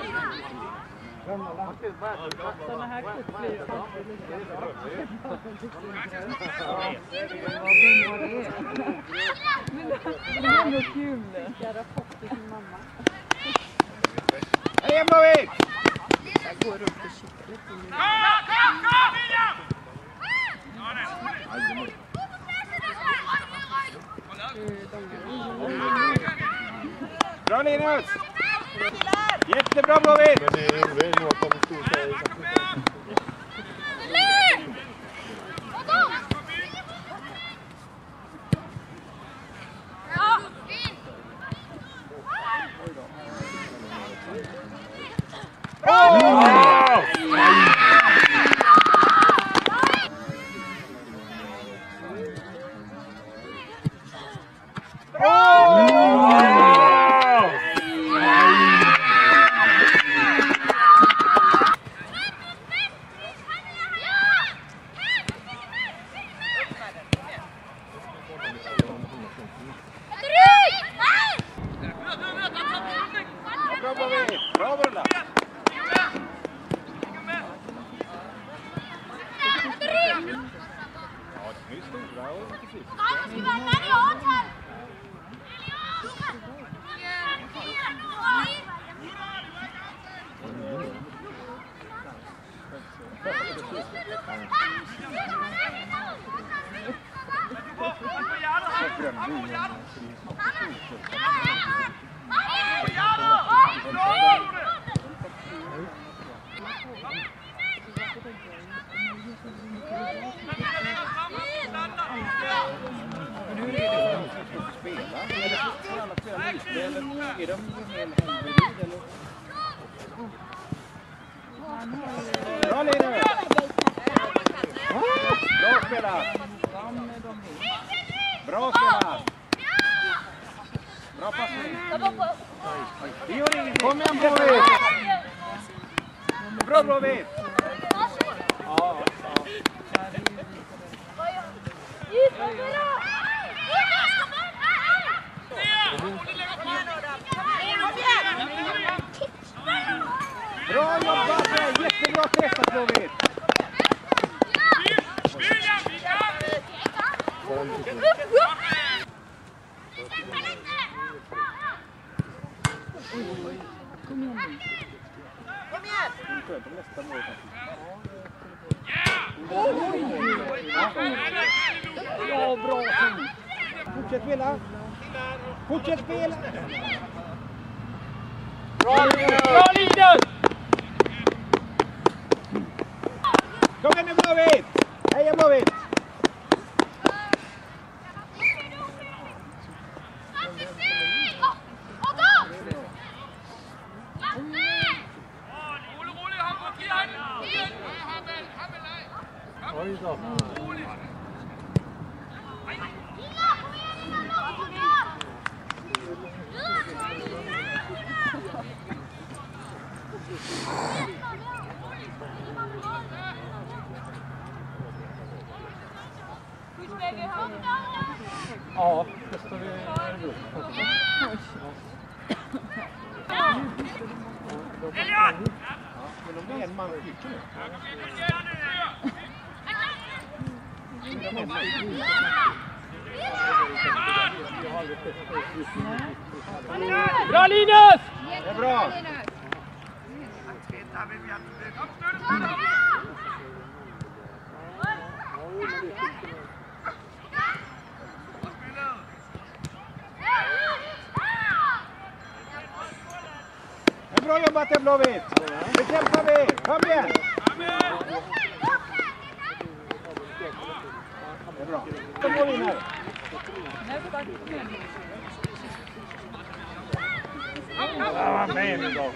Sådana här kort blir alltid lika bra. Det är nog kul. Jag rapporter till mamma. Hej Blåvitt! Jag går upp och kikar lite. Bra Linus! Jättebra Blåvitt! Men det är nog att de stod sig i Bra Linus! Bra spelat! Bra spelat! Bra passning! Det gör inget! Kom igen Blåvitt! Bra Blåvitt! Ja. Bra jobbat! Jättebra träffat Blåvitt! Kom igen! Ja, bra! Fortsätt spela! Fortsätt spela! Bra Linus! Kom igen nu Blåvitt! Heja Blåvitt! Oj då. Ja, det står vi i Men de blir en man mycket nu. Bra Linus! Det är bra! Det är bra jobbat det Blåvitt! Det kämpar vi! Kom igen! Det är bra. Kom på in här! Ja, vad med då.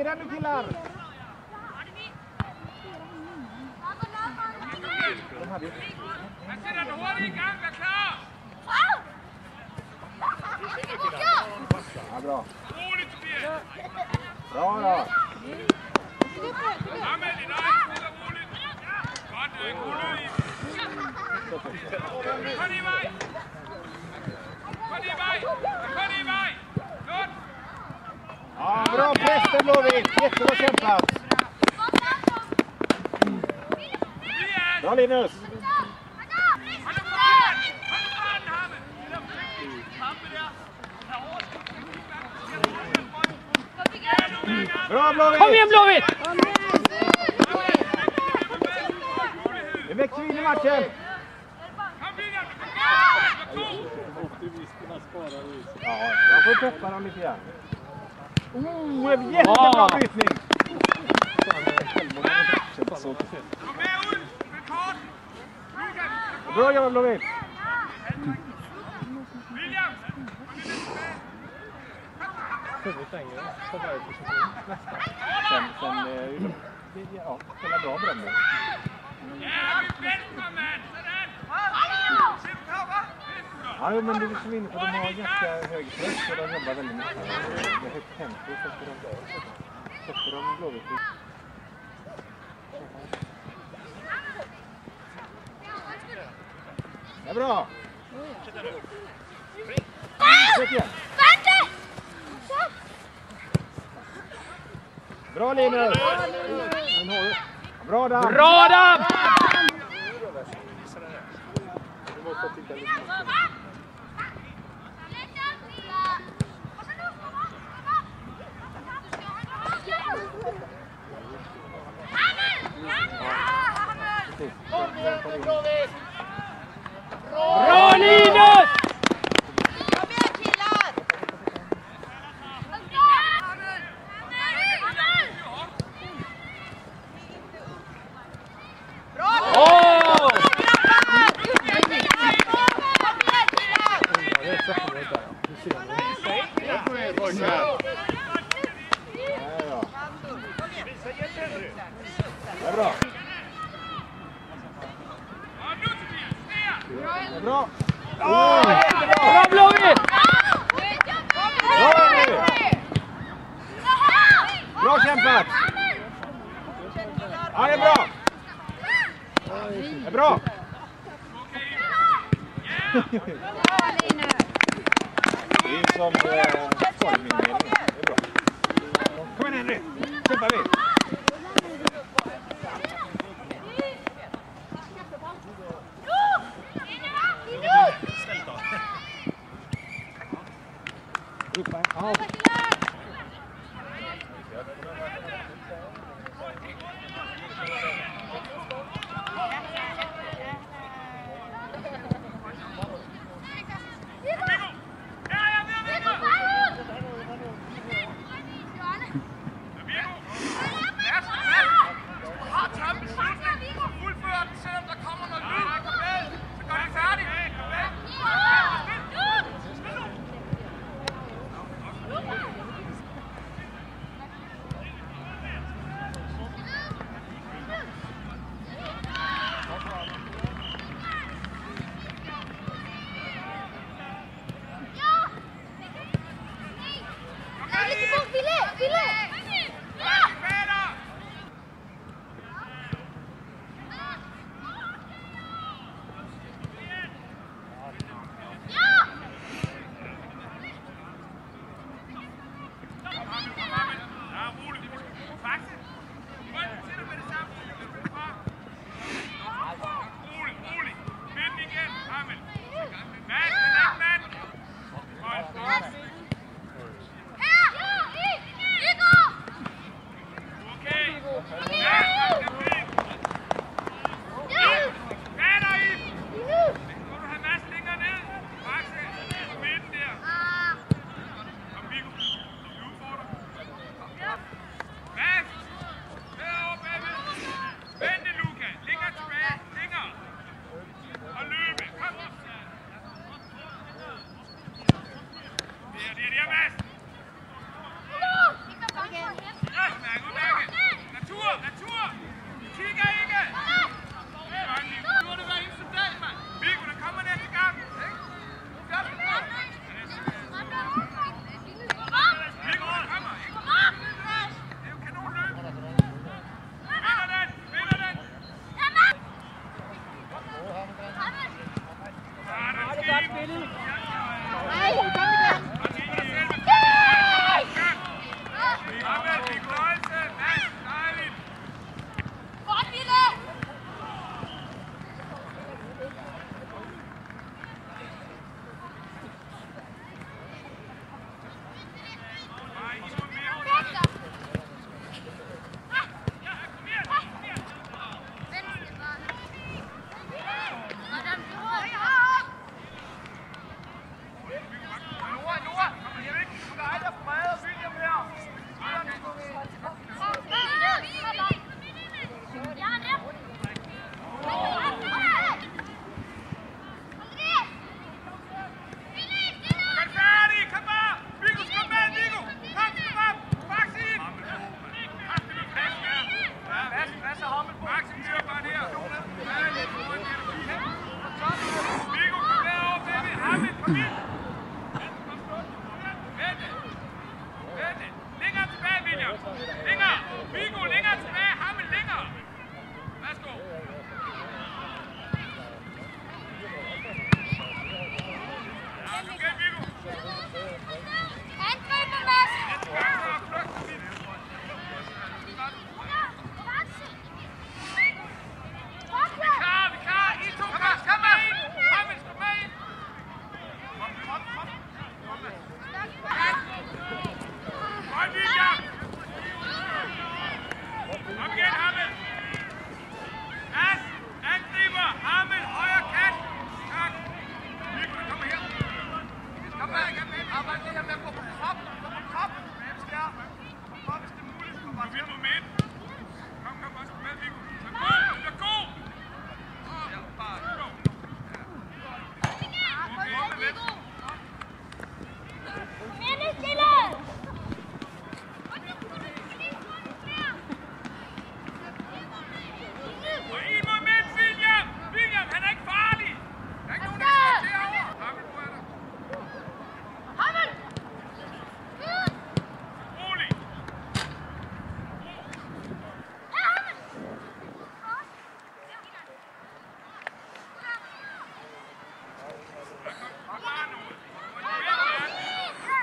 igen nu killar! De hade ju... Ja, bra. Bra då. Ja, bra press där Blåvitt. Jättebra kämpat. Bra Linus. Bra Blåvitt. Kom igen Blåvitt! Det växer in i matchen. Ja, jag får peppa dem lite grann. En jättebra brytning. Bra jobbat Blåvitt. Ja, spela bra Bröndby. Ja, men det är som inne på, de har ganska hög press och de jobbar väldigt mycket. Det är högt tempo sätter de Blåvitt. Det är bra! Bra Linus! Bra Dan! Bra Dan! Bra Linus! Kom igen killar! Det är bra. Det är bra. Bra Blåvitt! Bra kämpat! Ja, det är bra! Det är bra! Det är som formminering. Det är bra. Kom igen Henry! Kämpar vi! Ja.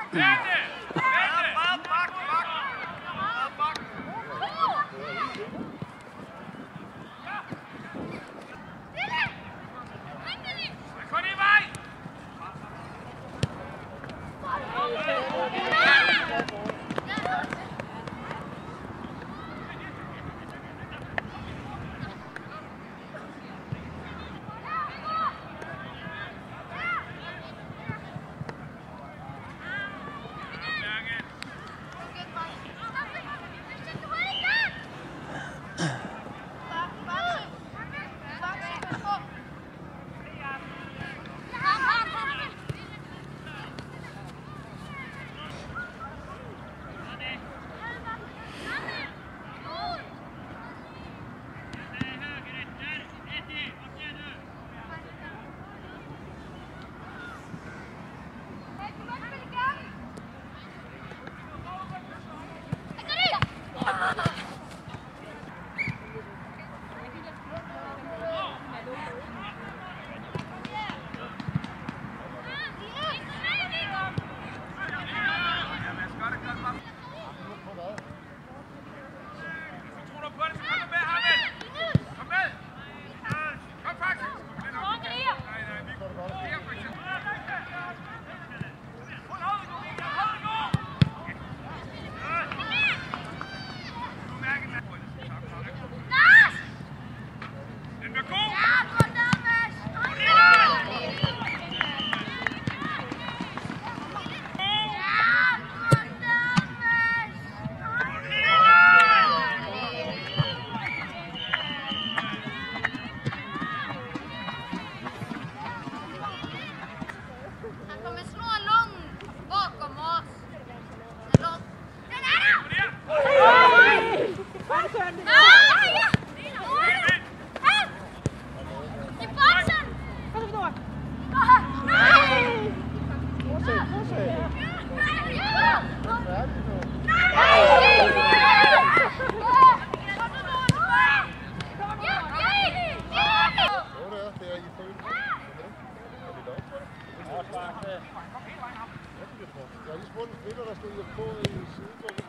Jeg har lige spurgt en spiller, der stod på i siden.